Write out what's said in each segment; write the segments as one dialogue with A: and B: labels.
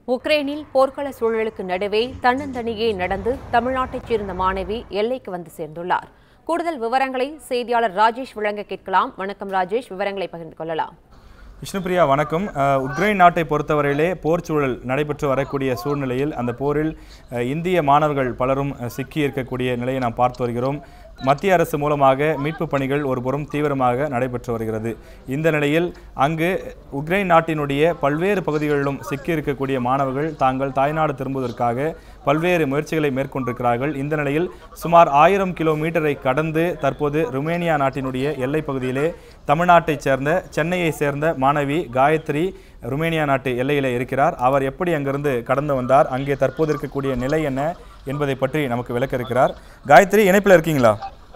A: உக்ரைனில் போர்க்கள சூழலுக்கு நடுவே தன்னந்தனியே நடந்து தமிழ்நாட்டைச் சேர்ந்த மாணவி எல்லைக்கு வந்து சேர்ந்துள்ளார். கூடுதல் விவரங்களை செய்தியாளர் ராஜேஷ் வழங்க கேட்கலாம். வணக்கம் ராஜேஷ், விவரங்களை பகிர்ந்து கொள்ளலாம்.
B: விஷ்ணுபிரியா வணக்கம். உக்ரைன் நாட்டை பொறுத்தவரையிலே போர் சூழல் நடைபெற்று வரக்கூடிய சூழ்நிலையில் அந்த போரில் இந்திய மாணவர்கள் பலரும் சிக்கி இருக்கக்கூடிய நிலையை நாம் பார்த்து வருகிறோம். மத்திய அரசு மூலமாக மீட்பு பணிகள் ஒருபுறம் தீவிரமாக நடைபெற்று வருகிறது. இந்த நிலையில் அங்கு உக்ரைன் நாட்டினுடைய பல்வேறு பகுதிகளிலும் சிக்கியிருக்கக்கூடிய மாணவர்கள் தாங்கள் தாய்நாடு திரும்புவதற்காக பல்வேறு முயற்சிகளை மேற்கொண்டிருக்கிறார்கள். இந்த நிலையில் சுமார் 1000 கிலோமீட்டரை கடந்து தற்போது ருமேனியா நாட்டினுடைய எல்லைப் பகுதியிலே தமிழ்நாட்டைச் சேர்ந்த சென்னையை சேர்ந்த மாணவி காயத்ரி ருமேனியா நாட்டு எல்லையிலே இருக்கிறார். அவர் எப்படி அங்கிருந்து கடந்து வந்தார், அங்கே தற்போது இருக்கக்கூடிய நிலை என்ன என்பதை பற்றி நமக்கு விளக்க இருக்கிறார். காயத்ரி, இணைப்பில் இருக்கீங்களா?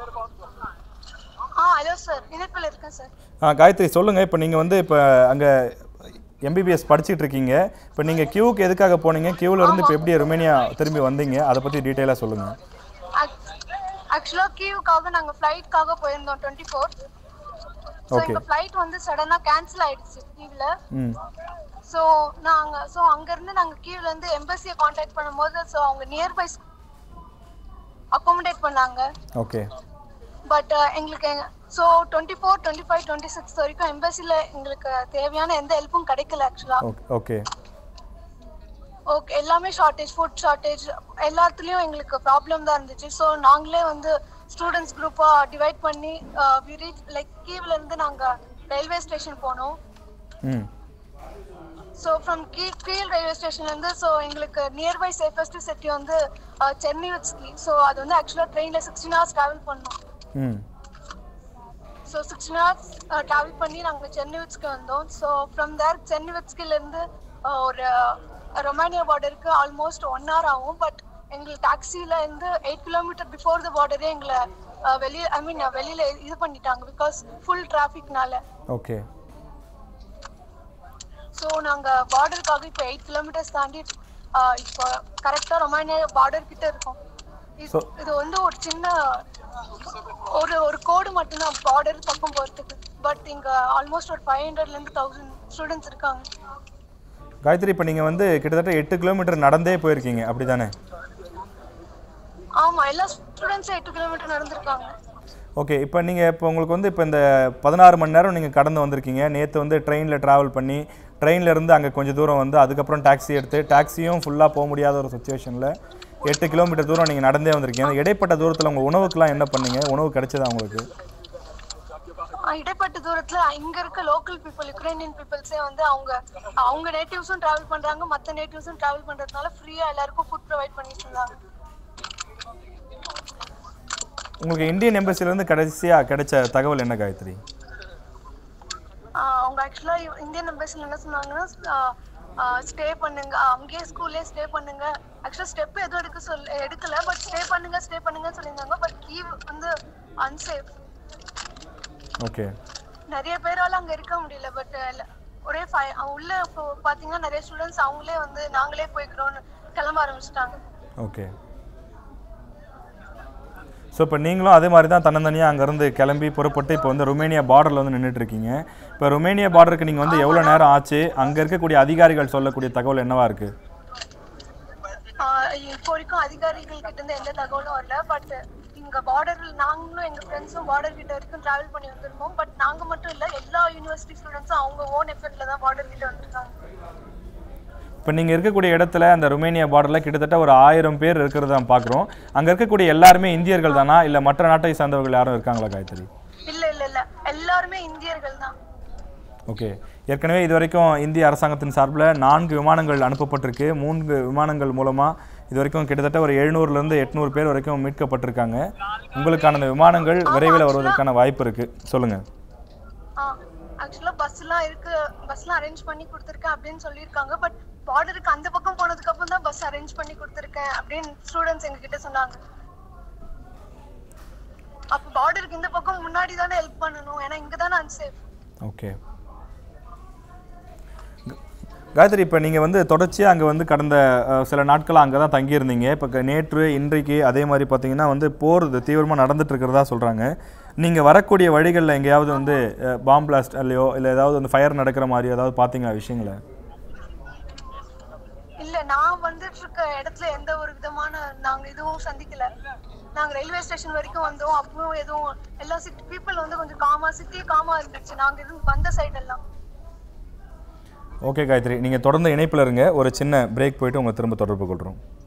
B: காயத்ரி சொல்லுங்க. இப்போ நீங்க இப்போ அங்க MBBS படிச்சுட்டு இருக்கீங்க. இப்போ நீங்க கியூக்கு எதுக்காக போனீங்க? கியூல இருந்து இப்போ எப்படி ருமேனியா திரும்பி வந்தீங்க, அதை பத்தி டீடைலா சொல்லுங்க.
C: ஆக்சுவலா கியூக்காக நாங்க ஃளைட்காக போயிருந்தோம் 24. சோ இந்த ஃளைட் சடனா கேன்சல் ஆயிடுச்சு கியூல. சோ அங்க இருந்து நாங்க கியூல இருந்து எம்பசியை கான்டாக்ட் பண்ணும்போது அவங்க நியர்பை அகாமடேட் பண்ணாங்க.
B: ஓகே.
C: பட் எங்களுக்கு 24, 25, 26 வரைக்கும் எம்பசில எங்களுக்கு தேவையான எந்த ஹெல்ப்பும் கிடைக்கல ஆக்சுவலா.
B: ஓகே.
C: எல்லாமே ஷார்ட்டேஜ், ஃபுட் ஷார்ட்டேஜ், எல்லாத்துலயும் எங்களுக்கு ப்ராப்ளம் தான் இருந்துச்சு. ஸோ நாங்களே ஸ்டூடெண்ட்ஸ் குரூப்பா டிவைட் பண்ணி கீவ்ல இருந்து நாங்க ரயில்வே ஸ்டேஷன் போனோம். ஸோ ஃப்ரம் கீவ் ரயில்வே ஸ்டேஷன்ல இருந்து எங்களுக்கு nearby safest city Chernivtsi. So அது ஆக்சுவலா ட்ரெயின்ல 16 hours டிராவல் பண்ணோம். ஸோ 16 hours டிராவல் பண்ணி நாங்க சென்னிவிட்ஸ்க்கு வந்தோம். ஸோ ஃப்ரம் தேர் சென்னிவிட்ஸ்கில இருந்து ஒரு ரொமானியா பார்டருக்கு ஆல்மோஸ்ட் 1 hour ஆகும். பட் எங்களுக்கு டாக்ஸில இருந்து 8 kilometers பிஃபோர் த பார்டரே எங்களை வெளியில இது பண்ணிட்டாங்க, பிகாஸ் ஃபுல் டிராஃபிக்னால.
B: ஓகே.
C: ஸோ நாங்க பார்டருக்காக இப்போ 8 kilometers தாண்டி இப்போ கரெக்டா ரொமானியா பார்டர் கிட்ட இருக்கோம். இது ஒரு சின்ன ஒரு கோடு மட்டும்தான் பார்டர் பக்கம் போறதுக்கு. பட் இங்க ஆல்மோஸ்ட் ஒரு 500 இருந்து 1000 ஸ்டூடெண்ட்ஸ் இருக்காங்க.
B: காயத்ரி, இப்போ நீங்க கிட்டத்தட்ட 8 கிலோமீட்டர் நடந்தே போயிருக்கீங்க, அப்படிதானே?
C: ஆமா, எல்லா ஸ்டூடெண்ட்ஸும் 8 கிலோமீட்டர் நடந்திருக்காங்க.
B: ஓகே. இப்போ நீங்கள் உங்களுக்கு இப்போ இந்த 16 மணி நேரம் நீங்கள் கடந்து வந்திருக்கீங்க. நேற்று ட்ரெயினில் ட்ராவல் பண்ணி ட்ரெயினில் இருந்து அங்கே கொஞ்சம் தூரம் அதுக்கப்புறம் டாக்ஸி எடுத்து டாக்ஸியும் ஃபுல்லாக போக முடியாத ஒரு சுச்சுவேஷனில் 8 கிலோமீட்டர் தூரம் நீங்கள் நடந்தே வந்திருக்கீங்க. இடைப்பட்ட தூரத்தில் உங்கள் உணவுக்கெல்லாம் என்ன பண்ணீங்க? உணவு கிடைச்சதா உங்களுக்கு?
C: இடைப்பட்ட தூரத்துல இங்க இருக்க லோக்கல் பீப்புள், யுக்ரைனியன் பீப்புள்ஸே அவங்க நேட்டிவ்ஸும் டிராவல் பண்றாங்க, மற்ற நேட்டிவ்ஸும் டிராவல் பண்றதுனால ஃப்ரீயா எல்லாருக்கும் ஃபுட் ப்ரொவைட் பண்ணிட்டு இருந்தாங்க.
B: உங்களுக்கு இந்தியன் எம்பசிலேருந்து கடைசியாக கிடைச்ச தகவல் என்ன காயத்ரி?
C: அவங்க ஆக்சுவலா இந்தியன் எம்பசில என்ன சொன்னாங்கன்னா, ஸ்டே பண்ணுங்க, அங்கேயே ஸ்கூல்லே ஸ்டே பண்ணுங்க. ஆக்சுவலா ஸ்டெப் எதுவும் எடுக்கல, பட் ஸ்டே பண்ணுங்க சொல்லியிருந்தாங்க. But Kyiv unsafe.
B: ஓகே.
C: நிறைய பேரால அங்க இருக்க முடியல. பட் ஒரே உள்ள பாத்தீங்கன்னா நிறைய ஸ்டூடெண்ட்ஸ் அவங்களே நாங்களே போய்க்கிறோம்னு கிளம்ப ஆரம்பிச்சிட்டாங்க.
B: ஓகே. ஸோ இப்போ நீங்களும் அதே மாதிரி தான் தன்னந்தனியாக அங்கேருந்து கிளம்பி புறப்பட்டு இப்போ ருமேனியா பார்டரில் நின்றுட்டு இருக்கீங்க. இப்போ ருமேனியா பார்டருக்கு நீங்கள் எவ்வளோ நேரம் ஆச்சு? அங்கே இருக்கக்கூடிய அதிகாரிகள் சொல்லக்கூடிய தகவல் என்னவா இருக்கு?
C: இப்போ வரைக்கும் அதிகாரிகள் கிட்ட இருந்து எந்த தகவலும் வரல. பட் இங்க பார்டர்ல நாங்களும் எங்க ஃப்ரெண்ட்ஸும் பார்டர் கிட்ட வரைக்கும் டிராவல் பண்ணி வந்திருக்கோம். பட் நாங்க மட்டும் இல்ல, எல்லா யூனிவர்சிட்டி ஸ்டூடெண்ட்ஸும் அவங்க ஓன் எஃபர்ட்ல தான் பார்டர் கிட்ட வந்திருக்காங்க.
B: இப்போ நீங்கள் இருக்கக்கூடிய இடத்துல அந்த ருமேனியா பார்டரில் கிட்டத்தட்ட ஒரு 1000 பேர் இருக்கிறத தான் பார்க்குறோம். அங்கே இருக்கக்கூடிய எல்லாருமே இந்தியர்கள் தானா, இல்லை மற்ற நாட்டை சார்ந்தவர்கள் யாரும் இருக்காங்களா காயத்ரி?
C: இல்ல எல்லாருமே இந்தியர்கள் தான்.
B: ஓகே. ஏற்கனவே இது வரைக்கும் இந்திய அரசாங்கத்தின் சார்பில் 4 விமானங்கள் அனுப்பப்பட்டிருக்கு. 3 விமானங்கள் மூலமாக இது வரைக்கும் கிட்டத்தட்ட ஒரு 700லேருந்து 800 பேர் வரைக்கும் மீட்கப்பட்டிருக்காங்க. உங்களுக்கான அந்த விமானங்கள் விரைவில் வருவதற்கான வாய்ப்பு இருக்கு. சொல்லுங்க.
C: ஆக்சுவலா பஸ்லாம் அரேஞ்ச் பண்ணி கொடுத்துருக்கேன் அப்படின்னு சொல்லியிருக்காங்க. பட் பார்டருக்கு அந்த பக்கம் போனதுக்கு அப்புறம் தான் பஸ் அரேஞ்ச் பண்ணி கொடுத்துருக்கேன் அப்படின்னு ஸ்டூடெண்ட்ஸ் எங்ககிட்ட சொன்னாங்க. அப்ப பார்டருக்கு இந்த பக்கம் முன்னாடி தானே ஹெல்ப் பண்ணணும், ஏன்னா இங்க தானே அன்சேஃப்.
B: ஓகே. காயத்ரி, இப்போ நீங்கள் தொடர்ச்சியாக அங்கே கடந்த சில நாட்களாக அங்கே தான் தங்கியிருந்தீங்க. இப்போ நேற்று இன்றைக்கு அதே மாதிரி பார்த்தீங்கன்னா போர் தீவிரமாக நடந்துட்டு இருக்கிறதா சொல்கிறாங்க. நீங்கள் வரக்கூடிய வழிகளில் எங்கேயாவது பாம் பிளாஸ்ட் இல்லையோ இல்லை ஏதாவது ஃபயர் நடக்கிற மாதிரி ஏதாவது பார்த்தீங்களா விஷயங்களை?
C: இல்ல நான் வந்துட்டு இருக்க இடத்துல எந்த ஒரு விதமான நாங்க இதுவும் சந்திக்கல. நாங்க ரயில்வே ஸ்டேஷன் வரைக்கும் வந்தோம். அப்பவும் எதுவும் எல்லா சிட்டி பீப்புள் வந்து கொஞ்சம் சிட்டி காமா இருந்துச்சு. நாங்க வந்த சைடு எல்லாம்.
B: ஓகே காயத்ரி, நீங்கள் தொடர்ந்து இணைப்பில் இருங்க. ஒரு சின்ன பிரேக் போயிட்டு உங்களை திரும்ப தொடர்பு கொள்கிறோம்.